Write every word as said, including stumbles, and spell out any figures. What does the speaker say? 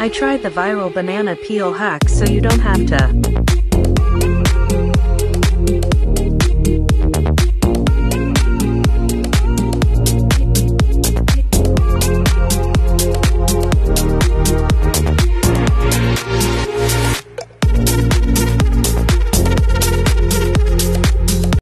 I tried the viral banana peel hack so you don't have to.